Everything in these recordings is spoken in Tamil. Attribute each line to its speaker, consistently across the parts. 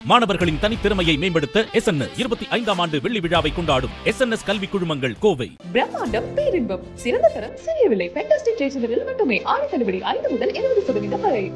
Speaker 1: மாணவர்களின் தனித்திறமையை மேம்படுத்த SNS 25ஆம் ஆண்டு வெள்ளி விழாவை கொண்டாடும் SNS கல்வி குழுமங்கள் கோவை.
Speaker 2: பிரம்மாண்டம் பேரின்பம் சிறந்த தரம் சிறிய விலை ஃபேண்டாஸ்டிக் ரேட்ஸ்களில் மட்டுமே ஆடி தள்ளுபடி 5 முதல் 20% வரை.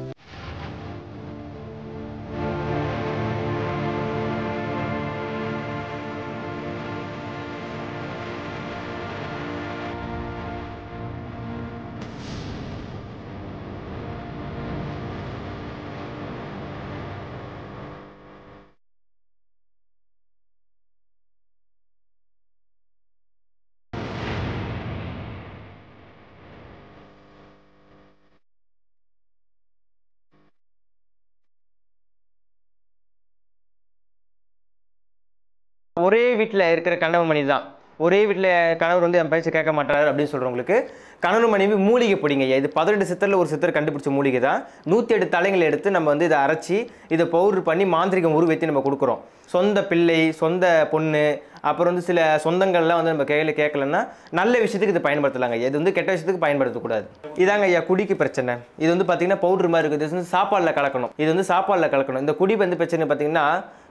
Speaker 3: ஒரே வீட்டில் இருக்கிற கணவன் மனைவி தான். ஒரே வீட்டில் கணவர் வந்து என் பேச்சு கேட்க மாட்டாரு அப்படின்னு சொல்கிறவங்களுக்கு கணவன் மனைவி மூலிகை பொடிங்க. இது 18 சித்தரில் ஒரு சித்தர் கண்டுபிடிச்ச மூலிகை தான். 108 தலைங்களை எடுத்து நம்ம வந்து இதை அரைச்சி இதை பவுடர் பண்ணி மாந்திரிகம் உருவத்தி நம்ம கொடுக்குறோம். சொந்த பிள்ளை, சொந்த பொண்ணு, அப்புறம் வந்து சில சொந்தங்கள்லாம் வந்து நம்ம கையில் கேட்கலன்னா நல்ல விஷயத்துக்கு இதை பயன்படுத்தலாங்க. இது வந்து கெட்ட விஷயத்துக்கு பயன்படுத்தக்கூடாது. இதாங்க ஐயா குடிக்கு பிரச்சனை. இது வந்து பார்த்திங்கன்னா பவுடர் மாதிரி இருக்குது. இது வந்து சாப்பாடில் கலக்கணும். இது வந்து சாப்பாடில் கலக்கணும். இந்த குடி வந்து பிரச்சனை பார்த்திங்கன்னா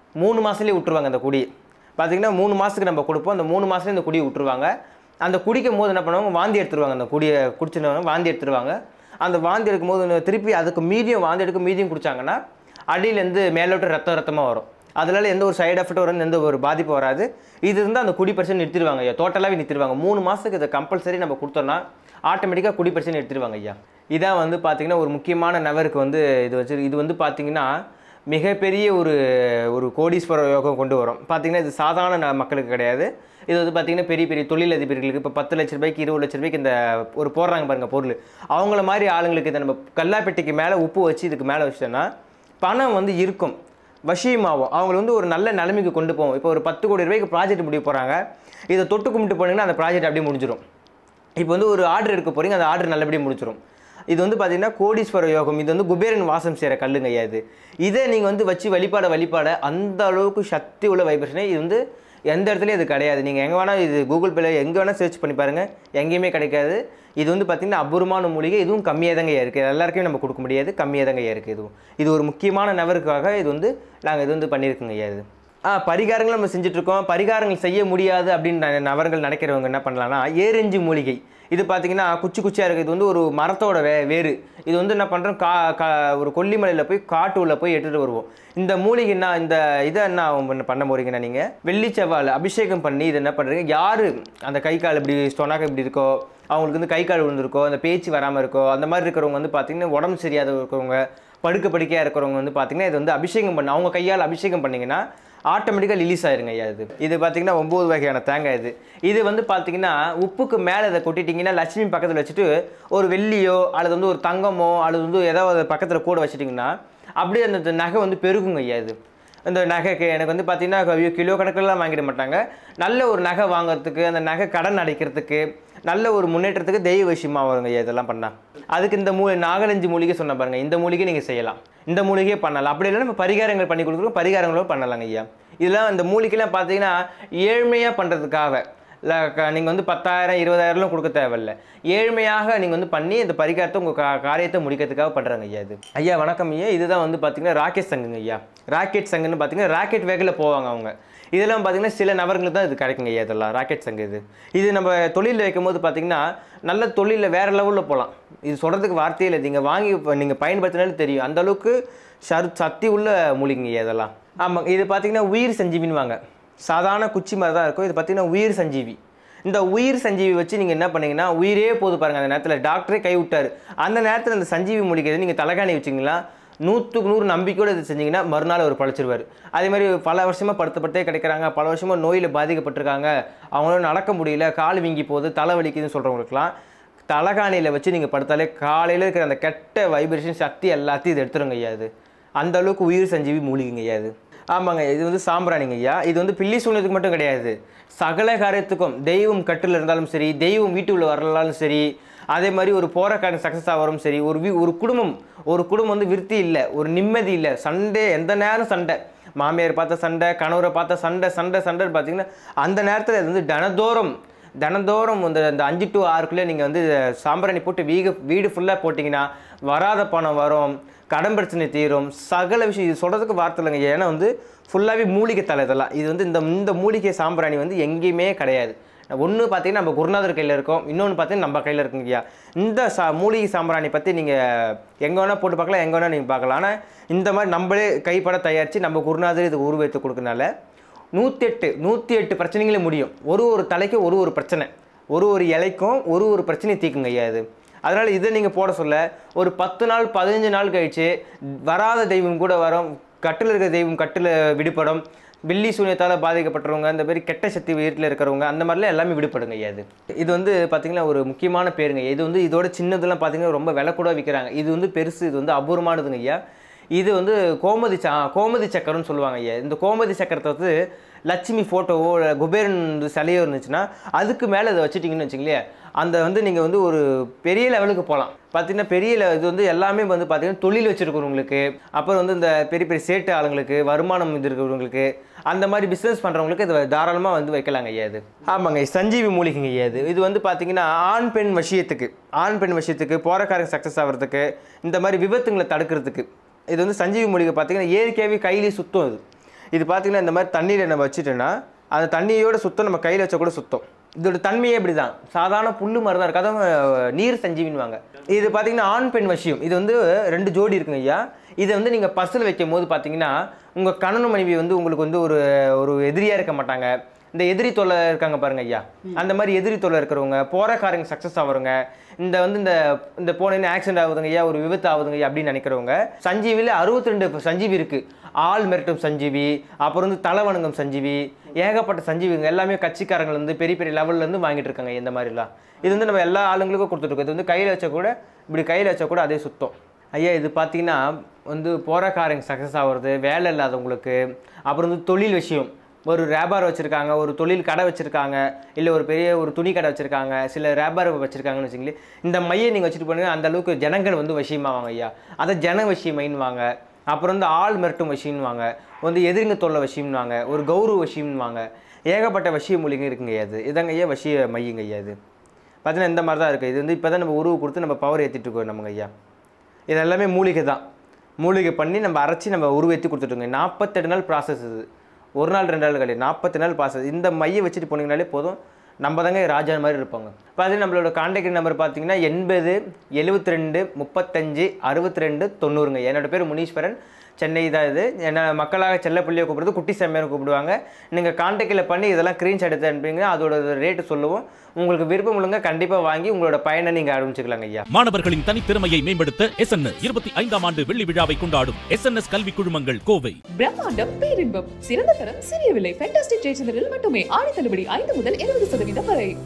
Speaker 3: 3 மாதத்துலேயே விட்டுருவாங்க. அந்த குடி பார்த்திங்கன்னா 3 மாதத்துக்கு நம்ம கொடுப்போம். அந்த 3 மாதத்துலேயே இந்த குடியை விட்டுருவாங்க. அந்த குடிக்கும் போது என்ன பண்ணுவாங்க, வாந்தி எடுத்துருவாங்க. அந்த குடியை குடிச்சுனவங்க வாந்தி எடுத்துருவாங்க. அந்த வாந்தி எடுக்கும்போது திருப்பி அதுக்கு மீதியும் வாந்தி எடுக்க மீதியும் குடித்தாங்கன்னா அடியிலேருந்து மேலோட்டு ரத்தமாக வரும். அதனால எந்த ஒரு சைடு எஃபெக்ட் வரும், எந்த ஒரு பாதிப்பு வராது. இது இருந்தால் அந்த குடி பிரச்சனை நிறுத்திடுவாங்க ஐயா. டோட்டலாகவே நிறுத்திடுவாங்க. 3 மாதத்துக்கு இதை கம்பல்சரி நம்ம கொடுத்தோம்னா ஆட்டோமேட்டிக்காக குடி பிரச்சனை நிறுத்திடுவாங்க ஐயா. இதான் வந்து பார்த்திங்கன்னா ஒரு முக்கியமான நபருக்கு வந்து இது வந்து பார்த்திங்கன்னா மிகப்பெரிய ஒரு கோடீஸ்வர யோகம் கொண்டு வரும். பார்த்திங்கன்னா இது சாதாரண மக்களுக்கு கிடையாது. இது வந்து பார்த்திங்கன்னா பெரிய பெரிய தொழிலதிபர்களுக்கு இப்போ 10 லட்ச ரூபாய்க்கு 20 லட்ச ரூபாய்க்கு இந்த ஒரு போடுறாங்க பாருங்கள் பொருள். அவங்கள மாதிரி ஆளுங்களுக்கு இதை நம்ம கல்லாப்பெட்டிக்கு மேலே உப்பு வச்சு இதுக்கு மேலே வச்சிட்டோன்னா பணம் வந்து இருக்கும், வசியமாகும். அவங்கள வந்து ஒரு நல்ல நிலைமைக்கு கொண்டு போவோம். இப்போ ஒரு 10 கோடி ரூபாய்க்கு ப்ராஜெக்ட் முடிய போகிறாங்க. இதை தொட்டு கும்பிட்டு போனீங்கன்னா அந்த ப்ராஜெக்ட் அப்படியே முடிஞ்சிடும். இப்போ வந்து ஒரு ஆர்டர் எடுக்க போகிறீங்க, அந்த ஆர்டர் நல்லபடியாக முடிச்சிடும். இது வந்து பார்த்திங்கன்னா கோடீஸ்வர யோகம். இது வந்து குபேரன் வாசம் செய்கிற கல்லுங்க ஐயா. இதை நீங்கள் வந்து வச்சு வழிபாட அந்த அளவுக்கு சக்தி உள்ள வைப்ரேஷனே இது வந்து எந்த இடத்துலையும் இது கிடையாது. நீங்கள் எங்கே வேணால் இது கூகுள் பேல எங்கே வேணால் சர்ச் பண்ணி பாருங்கள், எங்கேயுமே கிடைக்காது. இது வந்து பார்த்திங்கன்னா அபூர்வமான மூலிகை. இதுவும் கம்மியாக தாங்க இருக்குது. எல்லாருக்குமே நம்ம கொடுக்க முடியாது, கம்மியாக தாங்க இருக்குது. இது ஒரு முக்கியமான நபருக்காக இது வந்து நாங்கள் இது வந்து பண்ணியிருக்கோங்க ஐயா. பரிகாரங்கள் நம்ம செஞ்சுட்ருக்கோம். பரிகாரங்கள் செய்ய முடியாது அப்படின்னு நபர்கள் நினைக்கிறவங்க என்ன பண்ணலான்னா ஏரெஞ்சி மூலிகை. இது பார்த்திங்கன்னா குச்சியாக இருக்குது. இது வந்து ஒரு மரத்தோட வேறு. இது வந்து என்ன பண்ணுறோம், ஒரு கொல்லிமலையில் போய் காட்டு உள்ள போய் எடுத்துகிட்டு வருவோம். இந்த மூலிகைன்னா இதை என்ன பண்ண போகிறீங்கன்னா நீங்கள் வெள்ளி செவ்வாயில் அபிஷேகம் பண்ணி இதை என்ன பண்ணுறீங்க, யார் அந்த கை கால் இப்படி ஸ்டொனாக இப்படி இருக்கோ, அவங்களுக்கு வந்து கை கால் விழுந்திருக்கோ, அந்த பேச்சு வராமல் இருக்கோ, அந்த மாதிரி இருக்கிறவங்க வந்து பார்த்திங்கன்னா உடம்பு சரியாத இருக்கிறவங்க, படுக்கையாக இருக்கிறவங்க வந்து பார்த்திங்கன்னா இது வந்து அபிஷேகம் பண்ணி அவங்க கையால் அபிஷேகம் பண்ணிங்கன்னா ஆட்டோமேட்டிக்காக ரிலீஸ் ஆயிருங்க ஐயா. இது பார்த்திங்கன்னா 9 வகையான தேங்காய். இது வந்து பார்த்திங்கன்னா உப்புக்கு மேலே இதை கொட்டிட்டிங்கன்னா லட்சுமி பக்கத்தில் வச்சுட்டு ஒரு வெள்ளியோ அல்லது வந்து ஒரு தங்கமோ அல்லது வந்து ஏதாவது பக்கத்தில் கூட வச்சுட்டிங்கன்னா அப்படியே அந்த நகை வந்து பெருகுங்க ஐயா. இந்த நகைக்கு எனக்கு வந்து பார்த்திங்கன்னா கிலோ கணக்கிலலாம் வாங்கிட மாட்டாங்க. நல்ல ஒரு நகை வாங்குறதுக்கு, அந்த நகை கடன் அடைக்கிறதுக்கு, நல்ல ஒரு முன்னேற்றத்துக்கு தெய்வ விஷயமாக வருங்க ஐயா. இதெல்லாம் பண்ணால் அதுக்கு இந்த நாகலஞ்சி மூலிகை சொன்ன பாருங்கள், இந்த மூலிகை நீங்கள் செய்யலாம். இந்த மூலிகையே பண்ணலாம். அப்படி இல்லைன்னா நம்ம பரிகாரங்கள் பண்ணி கொடுக்குறோம், பரிகாரங்களும் பண்ணலாங்க ஐயா. இதெல்லாம் இந்த மூலிகைலாம் பார்த்தீங்கன்னா ஏழ்மையாக பண்ணுறதுக்காக இல்லை, நீங்கள் வந்து 10,000 20,000 கொடுக்க தேவையில்லை. ஏழ்மையாக நீங்கள் வந்து பண்ணி இந்த பரிகாரத்தை உங்கள் காரியத்தை முடிக்கிறதுக்காக பண்ணுறாங்க ஐயா. ஐயா வணக்கம் ஐயா. இதுதான் வந்து பார்த்திங்கன்னா ராக்கெட் சங்குங்க ஐயா. ராக்கெட் சங்குன்னு பார்த்திங்கன்னா ராக்கெட் வேகில் போவாங்க அவங்க. இதெல்லாம் பார்த்திங்கன்னா சில நபர்களுக்கு தான் இது கிடைக்குங்க ஐயா. இதெல்லாம் ராக்கெட் சங்கு. இது நம்ம தொழிலில் வைக்கும் போது பார்த்திங்கன்னா நல்ல தொழிலில் வேறு லெவலில் போகலாம். இது சொல்கிறதுக்கு வார்த்தையே இல்லை. நீங்கள் வாங்கி நீங்கள் பயன்படுத்தினாலும் தெரியும். அந்தளவுக்கு சக்தி உள்ள மூலிகைங்க ஐயா இதெல்லாம். ஆமாங்க. இது பார்த்திங்கன்னா உயிர் சஞ்சீவின்னு வாங்க. சாதாரண குச்சி மாதிரி தான் இருக்கும். இது பார்த்திங்கன்னா உயிர் சஞ்சீவி. இந்த உயிர் சஞ்சீவி வச்சு நீங்கள் என்ன பண்ணிங்கன்னா உயிரே போது பாருங்கள். அந்த நேரத்தில் டாக்டரே கை விட்டார். அந்த நேரத்தில் அந்த சஞ்சீவி மூலிகை நீங்கள் தலைகாணி வச்சிங்களா 100க்கு 100 நம்பிக்கையோடு இது செஞ்சிங்கன்னா மறுநாள் அவர் பழச்சிருவார். அதே மாதிரி பல வருஷமாக படுத்தப்பட்டே கிடைக்கிறாங்க, பல வருஷமாக நோயில் பாதிக்கப்பட்டிருக்காங்க, அவங்களால நடக்க முடியல, கால் வீங்கி போகுது, தலை வலிக்குதுன்னு சொல்கிறவங்களுக்குலாம் தலைகாணியில் வச்சு நீங்கள் படுத்தாலே காலையில் இருக்கிற அந்த கெட்ட வைப்ரேஷன் சக்தி எல்லாத்தையும் இது எடுத்துருங்க ஐயா. அந்த அளவுக்கு உயிர் சஞ்சீவி மூலிகைங்க ஐயா. ஆமாங்க. இது வந்து சாம்பிராணிங்க ஐயா. இது வந்து பில்லி சூனியத்துக்கு மட்டும் கிடையாது, சகல காரியத்துக்கும். தெய்வம் கட்டில் இருந்தாலும் சரி, தெய்வம் வீட்டுக்குள்ளே வரலாலும் சரி, அதே மாதிரி ஒரு போகிற காரியம் சக்ஸஸ் ஆகிறோம் சரி, ஒரு குடும்பம் வந்து விருத்தி இல்லை, ஒரு நிம்மதி இல்லை, சண்டை, எந்த நேரம் சண்டை, மாமியார் பார்த்த சண்டை, கணவரை பார்த்த சண்டை பார்த்திங்கன்னா அந்த நேரத்தில் இது வந்து தினந்தோறும் அந்த 5 to 6க்குள்ளே நீங்கள் வந்து சாம்பிராணி போட்டு வீடு ஃபுல்லாக போட்டிங்கன்னா வராத பணம் வரும், கடன் பிரச்சனை தீரும், சகல விஷயம். இது சொல்கிறதுக்கு வார்த்தை இல்லைங்க. ஏன்னா வந்து ஃபுல்லாகவே மூலிகை தலை இதெல்லாம். இது வந்து இந்த மூலிகை சாம்பிராணி வந்து எங்கேயுமே கிடையாது. ஒன்று பார்த்தீங்கன்னா நம்ம குருநாதர் கையில் இருக்கோம், இன்னொன்று பார்த்தீங்கன்னா நம்ம கையில் இருக்குங்கய்யா. இந்த மூலிகை சாம்பிராணி பற்றி நீங்கள் எங்கே வேணால் போட்டு பார்க்கலாம், எங்கே வேணால் நீங்கள் பார்க்கலாம். ஆனால் இந்த மாதிரி நம்மளே கைப்பட தயாரித்து நம்ம குருநாதர் இதுக்கு உருவத்து கொடுக்கறனால 108 பிரச்சனைகளே முடியும். ஒரு தலைக்கு ஒரு பிரச்சனை, ஒரு இலைக்கும் ஒரு பிரச்சனையை தீக்குங்க ஐயா இது. அதனால் இதை நீங்கள் போட சொல்ல ஒரு 10 நாள் 15 நாள் கழித்து வராத தெய்வம் கூட வரும், கட்டில் இருக்கிற தெய்வம் கட்டில் விடுபடும், பில்லி சூன்யத்தால் பாதிக்கப்பட்டவங்க, அந்த மாதிரி கெட்ட சக்தி வீட்டில் இருக்கிறவங்க, அந்த மாதிரிலாம் எல்லாமே விடுபடுங்க ஐயா இது வந்து பார்த்திங்கன்னா ஒரு முக்கியமான பேருங்க. இது வந்து இதோட சின்னதெல்லாம் பார்த்திங்கன்னா ரொம்ப விலை கூட விற்கிறாங்க. இது வந்து பெருசு, இது வந்து அபூர்வமானதுங்க ஐயா. இது வந்து கோமதி சக்கரம்னு சொல்லுவாங்க ஐயா. இந்த கோமதி சக்கரத்தை வந்து லட்சுமி ஃபோட்டோவோ குபேரன் சிலையோ இருந்துச்சுன்னா அதுக்கு மேலே இதை வச்சுட்டிங்கன்னு வச்சுங்களேன், அந்த வந்து நீங்கள் வந்து ஒரு பெரிய லெவலுக்கு போகலாம். பார்த்தீங்கன்னா இது வந்து எல்லாமே வந்து பார்த்தீங்கன்னா தொழில் வச்சுருக்கிறவங்களுக்கு, அப்புறம் வந்து இந்த பெரிய சேட்டு ஆளுங்களுக்கு, வருமானம் இது இருக்கிறவங்களுக்கு, அந்த மாதிரி பிஸ்னஸ் பண்ணுறவங்களுக்கு இதை தாராளமாக வந்து வைக்கலாங்க ஐயா இது. ஆமாங்க, சஞ்சீவி மூலிகைங்க ஐயா இது வந்து பார்த்தீங்கன்னா ஆண் பெண் விஷயத்துக்கு போறக்காரங்க சக்ஸஸ் ஆகிறதுக்கு, இந்த மாதிரி விபத்துங்களை தடுக்கிறதுக்கு இது வந்து சஞ்சீவி மூலிகை பார்த்தீங்கன்னா இயற்கையாகவே கையிலே சுத்தம். இது பார்த்தீங்கன்னா இந்த மாதிரி தண்ணியில் நம்ம வச்சுட்டோன்னா அந்த தண்ணியோட சுத்தம் நம்ம கையில் வச்ச கூட சுத்தம். இதோட தன்மையே இப்படி தான், சாதாரண புல்லு மாதிரி தான் இருக்குது. அதான் நீர் சஞ்சீவின்வாங்க. இது பார்த்தீங்கன்னா ஆண் பெண் வசியம். இது வந்து 2 ஜோடி இருக்குங்க ஐயா. இதை வந்து நீங்கள் பர்ஸில் வைக்கும் போது பார்த்தீங்கன்னா உங்கள் கணவன் மனைவி வந்து உங்களுக்கு வந்து ஒரு எதிரியாக இருக்க மாட்டாங்க. இந்த எதிரி தொல்லை இருக்காங்க பாருங்க ஐயா, அந்த மாதிரி எதிரி தொல்லை இருக்கிறவங்க, போறக்காரங்க சக்ஸஸ் ஆகுறவங்க, இந்த போனேன்னு ஆக்சிடென்ட் ஆகுதுங்க ஐயா, ஒரு விபத்து ஆகுதுங்க ஐயா அப்படின்னு நினைக்கிறவங்க, சஞ்சீவியில் 62 சஞ்சீவி இருக்குது. ஆள் மிரட்டும் சஞ்சீவி, அப்புறம் வந்து தலைவணங்கம் சஞ்சீவி, ஏகப்பட்ட சஞ்சீவிங்க எல்லாமே கட்சிக்காரங்கள் வந்து பெரிய லெவல்லேருந்து வாங்கிட்டு இருக்காங்க. இந்த மாதிரிலாம் இது வந்து நம்ம எல்லா ஆளுங்களுக்கும் கொடுத்துருக்கோம். இது வந்து கையில் வச்சா கூட அதே சுத்தம் ஐயா. இது பார்த்தீங்கன்னா வந்து போறக்காரங்க சக்ஸஸ் ஆகுறது, வேலை இல்லாதவங்களுக்கு, அப்புறம் வந்து தொழில் விஷயம், ஒரு வியாபாரம் வச்சுருக்காங்க, ஒரு தொழில் கடை வச்சுருக்காங்க, இல்லை ஒரு துணி கடை வச்சுருக்காங்க, சில வியாபாரம் வச்சுருக்காங்கன்னு வச்சுங்களேன், இந்த மையை நீங்கள் வச்சுட்டு போனீங்கன்னா அந்த அளவுக்கு ஜனங்கள் வந்து வசியமாவாங்க ஐயா. அதை ஜன வசியமைன்னுவாங்க. அப்புறம் வந்து ஆள் மிரட்டும் வசியம்னுவாங்க, வந்து எதிரிங்க தொல்லை வசியம்னுவாங்க, ஒரு கௌரவ வசியம்னுவாங்க, ஏகப்பட்ட வசிய மூலிகை இருக்குங்க ஐயா. இதாங்க ஐயா வசிய மையங்க ஐயா. இது பார்த்தீங்கன்னா இந்த மாதிரி தான் இருக்குது. இது வந்து இப்போ தான் நம்ம உருவு கொடுத்து நம்ம பவர் ஏற்றிட்டு இருக்கோம் நமங்க ஐயா. இது எல்லாமே மூலிகை தான். மூலிகை பண்ணி நம்ம அரைச்சி நம்ம உருவேற்றி கொடுத்துட்டோங்க. 48 நாள் ப்ராசஸ். இது 1 நாள் 2 நாள் கிடையாது, 40 நாள் ப்ராசஸ். இந்த மையை வச்சுட்டு போனீங்கனாலே போதும், நம்ம தாங்க ராஜா மாதிரி இருப்பாங்க. இப்போ அது நம்மளோட கான்டாக்ட் நம்பர் பார்த்தீங்கன்னா 80 72 35 62 90ங்க. என்னோட பேர் முனீஸ்வரன், சென்னை தான். இது என்ன மக்களாக செல்லப்பிள்ளையை கூப்பிடுறது குட்டி செம்மையான கூப்பிடுவாங்க. நீங்கள் கான்டாக்டில் பண்ணி இதெல்லாம் ஸ்க்ரீன்ஷாட் எடுத்து அனுப்பிங்க, அதோட ரேட்டு சொல்லுவோம். உங்களுக்கு விருப்பம் உள்ளவங்க கண்டிப்பாக வாங்கி உங்களோட பயனை நீங்கள் ஆரம்பிச்சுக்கலாங்க ஐயா.
Speaker 1: மாணவர்களின் தனித்திறமையை மேம்படுத்த SN 25ஆம் ஆண்டு வெள்ளி விழாவை கொண்டாடும் SNS கல்வி குழுமங்கள் கோவை.
Speaker 2: பிரம்மாண்டம் பேரின்பம் சிறந்த தரம் சிறிய விலை ஃபேண்டாஸ்டிக் ஜெயச்சந்திரில் மட்டுமே ஆடி தள்ளுபடி 5 முதல் 20% வரை.